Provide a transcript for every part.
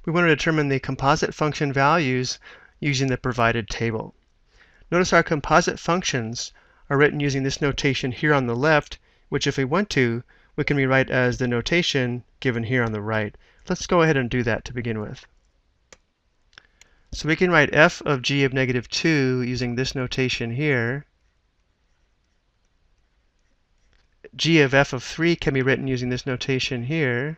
We want to determine the composite function values using the provided table. Notice our composite functions are written using this notation here on the left, which if we want to, we can rewrite as the notation given here on the right. Let's go ahead and do that to begin with. So we can write f of g of negative 2 using this notation here. G of f of 3 can be written using this notation here.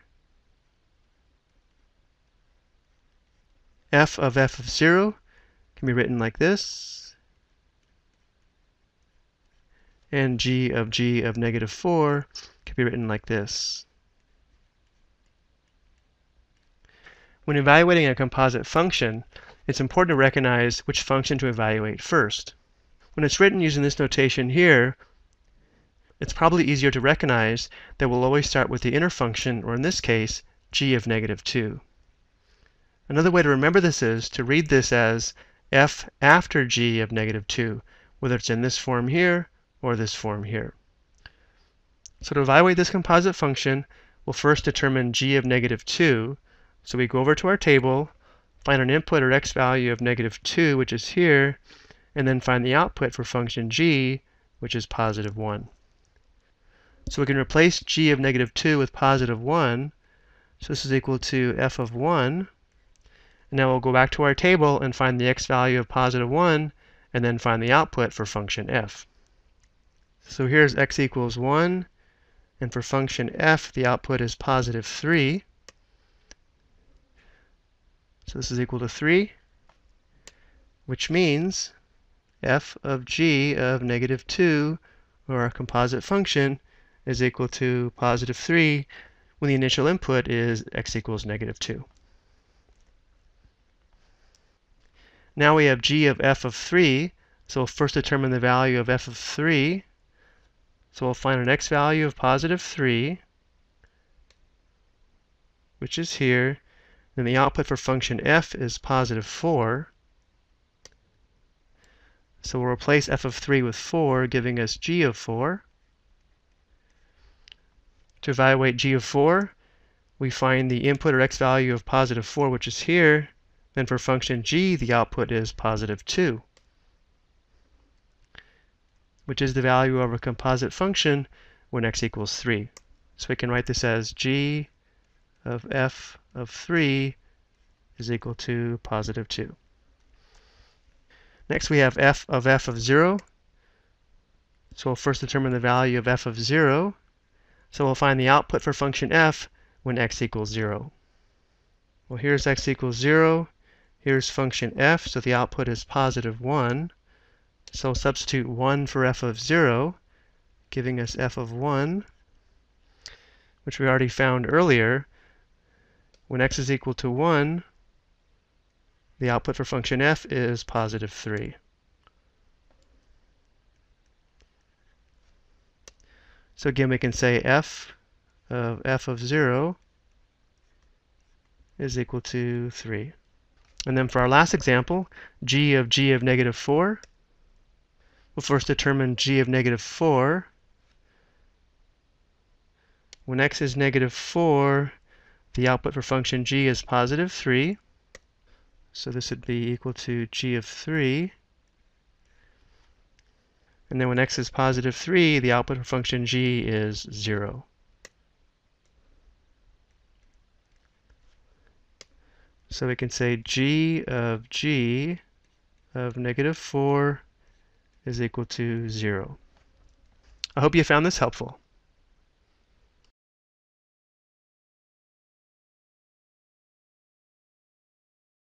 F of 0 can be written like this. And g of negative 4 can be written like this. When evaluating a composite function, it's important to recognize which function to evaluate first. When it's written using this notation here, it's probably easier to recognize that we'll always start with the inner function, or in this case, g of negative 2. Another way to remember this is to read this as f after g of negative 2, whether it's in this form here or this form here. So to evaluate this composite function, we'll first determine g of negative 2. So we go over to our table, find an input or x value of negative 2, which is here, and then find the output for function g, which is positive 1. So we can replace g of negative 2 with positive 1. So this is equal to f of 1. And now we'll go back to our table and find the x value of positive 1, and then find the output for function f. So here's x equals 1, and for function f, the output is positive 3. So this is equal to 3, which means f of g of negative 2, or our composite function, is equal to positive 3 when the initial input is x equals negative 2. Now we have g of f of 3, so we'll first determine the value of f of 3. So we'll find an x value of positive 3, which is here. Then the output for function f is positive 4. So we'll replace f of 3 with 4, giving us g of 4. To evaluate g of 4, we find the input or x value of positive 4, which is here. Then for function g, the output is positive 2, which is the value of a composite function when x equals 3. So we can write this as g of f of 3 is equal to positive 2. Next we have f of 0. So we'll first determine the value of f of 0. So we'll find the output for function f when x equals 0. Well, here's x equals 0. Here's function f, so the output is positive 1. So we'll substitute 1 for f of 0, giving us f of 1, which we already found earlier. When x is equal to 1, the output for function f is positive 3. So again, we can say f of 0 is equal to 3. And then for our last example, g of negative 4, we'll first determine g of negative 4. When x is negative 4, the output for function g is positive 3. So this would be equal to g of 3. And then when x is positive 3, the output for function g is 0. So we can say g of negative 4 is equal to 0. I hope you found this helpful.